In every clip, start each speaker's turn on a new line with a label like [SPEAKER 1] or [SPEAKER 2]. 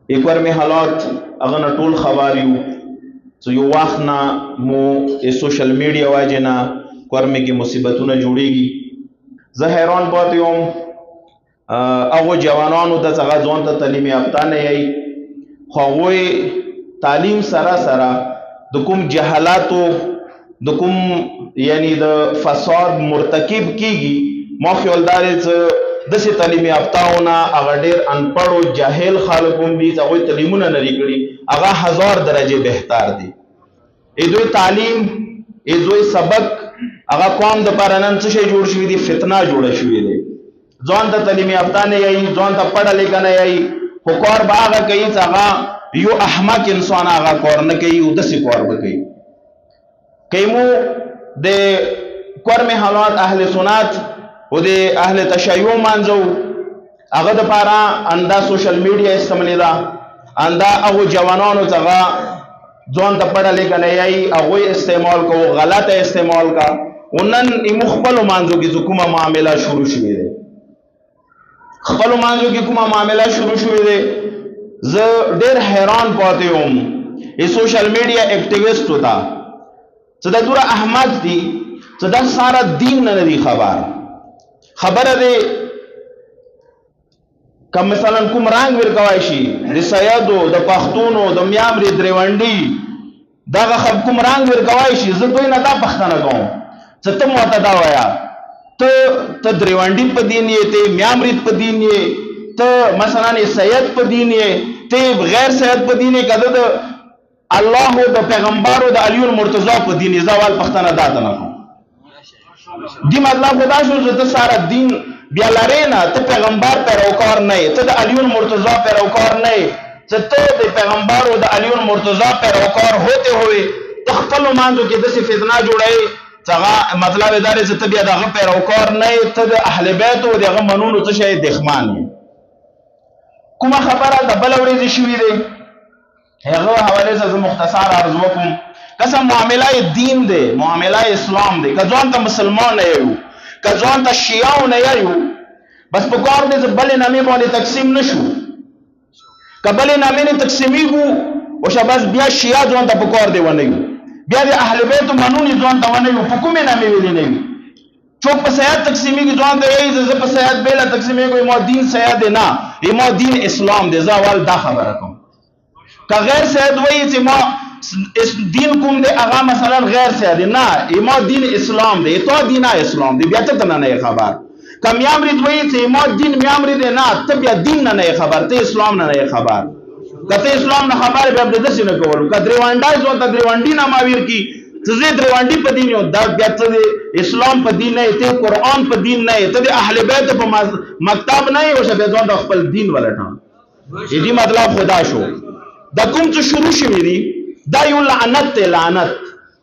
[SPEAKER 1] एक बार में हालात अगर न टोल खबर यू तो यो वक्त ना मो ये सोशल मीडिया वाजे ना कर में की मुसीबतों न जुड़ेगी जहरान बात योम अगो जवानों द सगा जोन त तालीम याफ्ता ने आई खगोए तालीम सरा सरा दुकुम जहालातो दुकुम यानी द फसाद मुर्तकिब कीगी मौखिलदार दसे तालीम याफ्ता होना अगर डेर अनपढ़ जाहिल खालकुम भी सगोए तालीमुना नरी कड़ी अगा 1000 दर्जे बेहतर दी इदोई तालीम इदोई सबक अगा कौम द पारनन से जोड़ शुवी दी फितना जोड़ शुवी दे जोन द तालीम याफ्ता ने आई जोन द पढ़ा लिखा ने आई हुकार बागा कई सगा यो अहमक इंसान आगा कौर न कई उदसी कौर बकई कईमु दे कौर में हालात अहले सुनात उदे अहले तशय्यो मानजो अगद पारा अंदा सोशल मीडिया इस्तेमाल अंदा अगो जवानों तगा जोन द पढ़ा लिखा नहीं आई अगो इस्तेमाल को गलत इस्तेमाल का उन्नन इमुखबल मानजो की जुकुमा मामला शुरू शुरू दे खबल मानजो की कुमा मामला शुरू शुरू दे ज डेर हैरान पाते हम ये सोशल मीडिया एक्टिविस्ट होता सदा दूरा अहमद थी सदा सारा दीन न दी खबर दे कम मिसालन कुमरांग विरकवायशी द सयदो द पख्तूनो द म्यामरी द्रेवंडी दागा खब कुमरांग विरकवायशी ज ना दा पख्ताना गाँव सतम होता दा वाया तो द्रेवंडी पदीन ये ते म्यामरीत पदीन ये तो मसलन सैयद पदीन ये ते गैर सैयद पदीन ये कद अल्लाह द पैगंबर द अलीउल मुर्तजा पदीन ये जवाल पख्ताना दाता ना दी मतलब खुदा शो जो सारा दिन ब्यालारे ना तो पैगंबर पैरोकार नहीं तो अलीउल मुर्तजा पैरोकार नहीं तो पैगंबर द अलीउल मुर्तजा पैरोकार होते हुए तख्फल मानजो के दसे फितना जुड़े तगा मतलब इदारे से तबिया दगा पैरोकार नहीं तद अहले बैत व दगा मनून तो शायद देखमान है कुमा खबर द बलवरी दिशवी दे हेगो हवाले से मुख्तसर अर्जुकुम कसम मामला दीन दे मामला इस्लाम दे कजोन त मुसलमान है यू कजोन त शियाओ ने यू बस पुकार दे बले नामे वाले तकसीम नशु कबले नामे ने तकसीमी को ओ शबाज बिया शिया जोन त पुकार दे वने बिया दे अहले बैत मनूनी जोन त वने हुकुम नामे वेले नहीं चौक पसयात तकसीमी की जोन दे यही ज पसयात बेला तकसीमी को इमा दीन सयाद ना इमा दीन इस्लाम दे जावाल दा खबर को का गैर सयाद वही से मा इस दीन कुम दे आगा मसलन गैर सयाद ना इमा दीन इस्लाम दे तो दीना इस्लाम दे बिया तना नहीं खबर का म्यामरिद वही से इमा दीन म्यामरिद ना तब या दीन ना नहीं खबर ते इस्लाम ना नहीं खबर कते इस्लाम ना खबर बे अब दस न कोल का द्रेवंडा जो त द्रेवंडी ना मावीर की तजे द्रेवंडी पदीन यो दा बियात इस्लाम पदीन नहीं ते कुरान पदीन नहीं ते अहले बैत प मकतब नहीं हो सके जोन खपल दीन वाला था यदि मतलब खुदा शो दकुम तो शुरू शुरू दा यू लानत ते लानत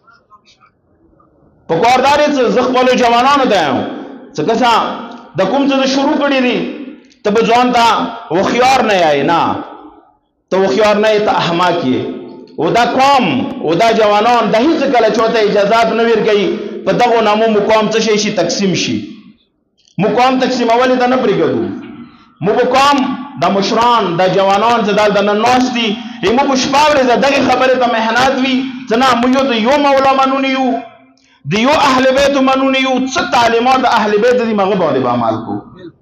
[SPEAKER 1] पकोरदारे से जखपल जवानों दायो सकसा दकुम तो शुरू करी दी तब जोन था वो खियार नहीं आए ना तो वो खियार नहीं था अहमा किए उदा कौम उदा जवानों दही से कल चौथे इजाजत नवीर गई पदगो नामो मुकाम चशेशी तकसीम शी मुकाम तकसीम अवली दा न प्रिगदू मुकाम दा मुशरान दा जवानों से दाल दा नौस्ती ये मु पुष्पावरे दा दगे खबरे दा मेहनत वी जना मुयो तो यो मौला मनूनी यू दियो अहले बैत मनूनी यू स तालीमात अहले बैत दी मगब और बामाल को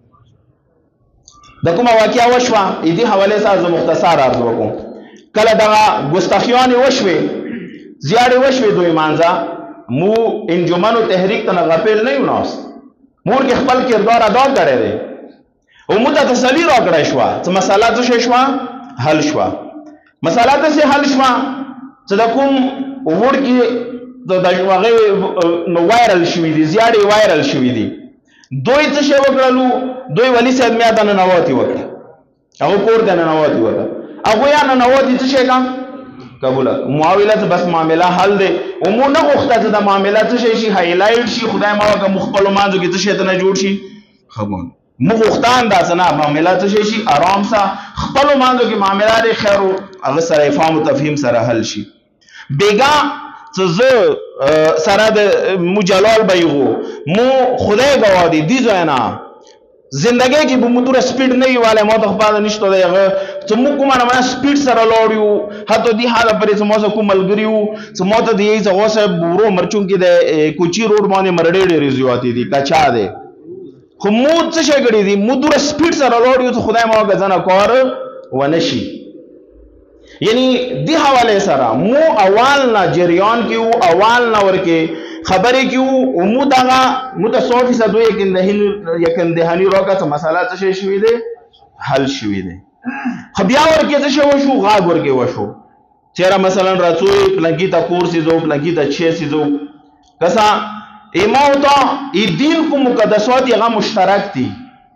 [SPEAKER 1] दकुमा वाकिया वशवा इदी हवाले से आज मुख्तसर अर्ज वको कल दगा गुस्ताखियान वशवे जियाड़े वशवे दो ईमानजा मु इंजुमन तहरीक तना गफिल नहीं उनास मूर के खपल किरदार अदा करे दे उमुदा तसली रोकड़ा शवा तो मसाला तो शेषवा हल शवा मसाला तो से हल शवा सदकुम उवड़ की तो दजवागे वायरल शवी दी जियाड़े वायरल शवी दी दोई तो शे वकड़लू दोई वली से आदमी आता नवाती वकड़ा अगो कोर देना नवाती वकड़ा अगो या नवाती तो शेगा कबूल मुआविला से बस मामला हल दे उमो न उखता था मामला तो शेशी हाईलाइट शी खुदा मावा का मुखपलो मांजो की तो शेतना जोड़ शी खबून मुख्तान दासना मामला तो शेशी आराम सा खपलो मांजो की मामला दे खैरो अगर सर इफाम तफहीम सर हल शी बेगा तो सरा मु जलाल बैगो मु खुदा गवादी दी जो है ना زندګۍ کې به موږ سپیډ نه وی والے مو ته خپل نشته دی چې موږ کومه نه سپیډ سره لوړیو هته دی حاله پرې چې مو سره کوم ملګریو چې مو ته دی چې اوسه بورو مرچون کې د کوچی روډ باندې مرډې ډېرې زیاتې دي کچا دی خو مو څه شي غړي دي مو دوره سپیډ سره لوړیو چې خدای مو غزنه کار ونشي یعنی دی حواله سره مو اول نه جریان کې او اول نه ورکه خبرې کیو مو دغه مو ته 100% یقین دهانی راکړه چې مسله څه شوې ده حل شوې ده خو بیا ورکه څه وشو غاګ ورکه وشو چیرې مثلا راځوي پلانکی تا کورس زو پلانکی تا 6 زو کسا ایمو ته دین کو مقدسات هغه مشترک دي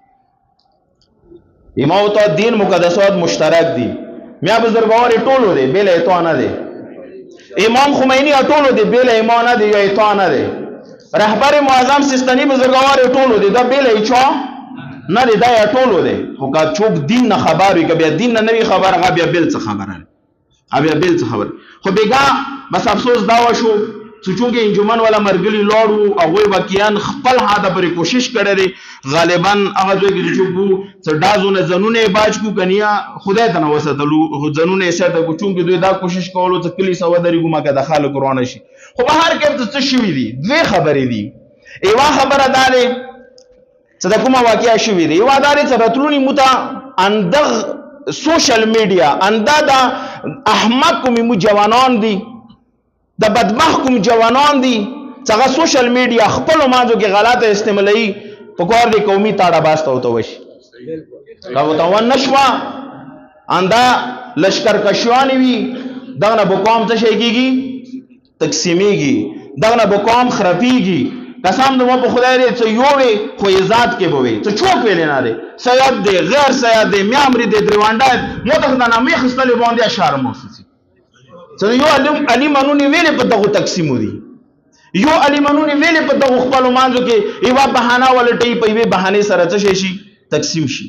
[SPEAKER 1] ایمو ته دین مقدسات مشترک دي میا بزرګوار ټولو دي بل ایتو نه دي امام خمینی ټولو دی بیل ایمان نه دی یا ایتوا نه دی رهبر معظم سیستانی بزرګوار ټولو دی دا بیل ایچا نه دی دا ټولو دی خو کا چوک دین نه خبر وي کبه دین نه نوی خبر هغه بیا بیل څه خبره بیا بیل څه خبر خو بیګا بس افسوس دا وشو چې چونکه انجمن ولا مرګلی لوړو او وکیان خپل هاده پر کوشش کړي غالبا هغه دوی کې چې وو چې دازونه زنونه باج کو کنیا خدای ته نو وسدلو زنونه ساته کو چونکه دوی دا کوشش کولو چې کلی سو درې ګما کې داخله کورونه شي خو په هر کې څه شوې دي دوی خبرې دي ایوا خبره داله چې دا کومه واقعیا شوې دي ایوا داله چې راتلونی متا اندغ سوشل میډیا اندا احمق کوم جوانان دي د بدمخ کوم جوانان دي څنګه سوشل میډیا خپل مازو کې غلطه استعمالي په کور دي قومي تاړه باسته وته وشي کا وته ونشوا اندا لشکر کشوانی وی دغه به قوم څه شي کیږي تقسیمیږي دغه به قوم خرابيږي قسم دې په خدای دې چې یو وي خو عزت کې بوي ته چوک ویل نه دي سید دې غیر سید دې میامري دې دروانډا مو ته نه مې خستلې باندې اشاره موسسي یو علی منونی ویلې په دغه تقسیم دي یو علی منونی ویلې په دغه خپل مانځو کې ایوا بهانه ولټي په یوه بهانه سره څه شي تقسیم شي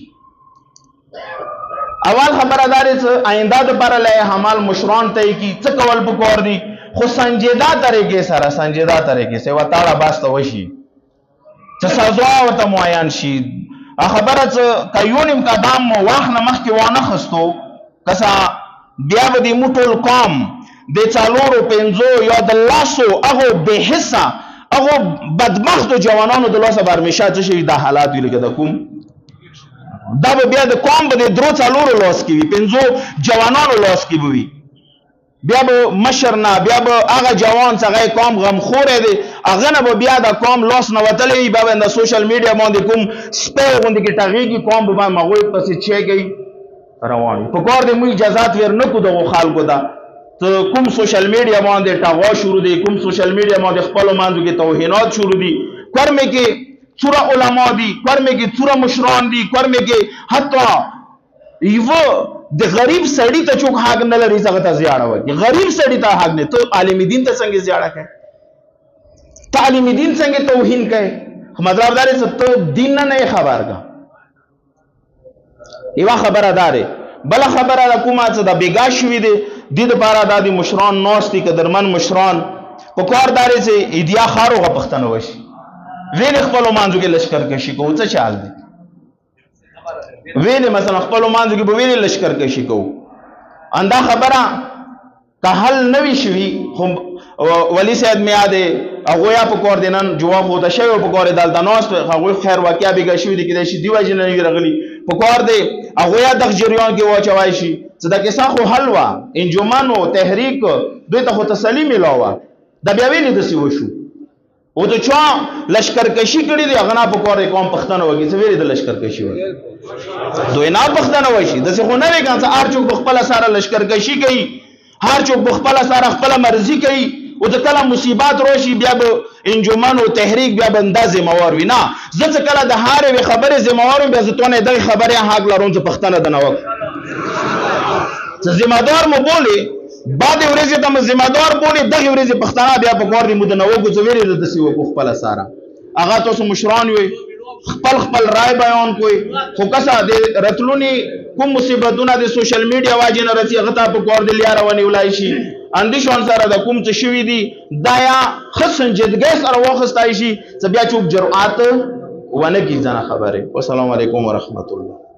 [SPEAKER 1] اول خبردار چې آینده د پر له حمال مشران ته کی څه کول پکور دي خو سنجیدا طریقې سره سره وتاړه باسته وشي چې سزا ورته معین شي خبره چې کایونیم قدم واخنه مخ کې وانه خستو کسا بیا به دې موټول قوم د څالورو پنځو یا د لاسو هغه به حصہ هغه بدبخت جوانانو د لاسه برمشه څه شي د حالات ویل کې د کوم دا به بیا د قوم به د درو څالورو لاس کې وي پنځو جوانانو لاس کې وي بیا به مشر نه بیا به هغه جوان څنګه قوم غمخور دی هغه نه به بیا د قوم لاس نه وتلې به د سوشل میډیا باندې کوم سپیر غوندې کې تغیږي قوم به مغوي پسې چېږي روان په کور دې مو اجازهات ور نه کو دغه خلکو دا ته کوم سوشل میډیا باندې ټاغوا شروع دي کوم سوشل میډیا باندې خپل مانځو کې توهینات شروع دي کرمه کې څوره علما دي کرمه کې څوره مشران دي کرمه کې حتی یو د غریب سړی ته چوک حق نه لري څنګه ته زیاړه وي غریب سړی ته حق نه ته عالم دین ته څنګه زیاړه کوي تعلیم دین څنګه توهین کوي مطلب دا دی چې ته دین نه خبر کا ایوا خبره داره بل خبره د کومه څه د بیګا شوې دي د لپاره د مشران نوستي قدرمن مشران په کارداري چې ایدیا خاروغه پښتنه وشي ویل خپل مانځو کې لشکر کشي کو څه چال دي ویل مثلا خپل مانځو کې به ویل لشکر کشي کو اندا خبره که حل نوي شوي خو ولی سید میاده هغه یا په کور دینن جواب هوته شوی په کور دال د نوست هغه خیر واقعیا بیګا شوی دي کې شي دیو جن نه رغلی په کور دی هغه یا د جریان کې واچوي شي چې دا کیسه خو حلوا انجمن او تحریک دوی ته تسلیم ملاوه د بیا ویل د سی وشو او ته چا لشکر کشي کړی دی هغه نه په کور قوم پښتنه وږي چې ویل د لشکر کشي وي دوی نه پښتنه وشي د څه خو نه وی ګان ار چوک خپل سره لشکر کشي کوي هر چوک خپل سره خپل مرزي کوي او د کله مصیبات روشي بیا به انجمن او تحریک بیا بنده ذمہوار وي نه زه کله د هارې خبره ذمہوار بیا زتونه د خبره حق لرون چې پښتنه د نو ذمہ دار مو بولی بعد ورځې ته ذمہ دار بولی دغه ورځې پښتنه بیا په کور دی مو د نو ګوزویری د دسی وکړ خپل سره هغه تاسو مشران وي خپل رائے بیان کوئی خو کسا د رتلونی کوم مصیبتونه د سوشل میډیا واجب نه رسی غتا په کور دی لیا رواني ولای شي اندیشون سره د کوم څه شوی دی دایا خصن جدګي سره وخستای شي چې بیا چوک جرأت ونه کی ځنه خبره. والسلام علیکم ورحمت الله.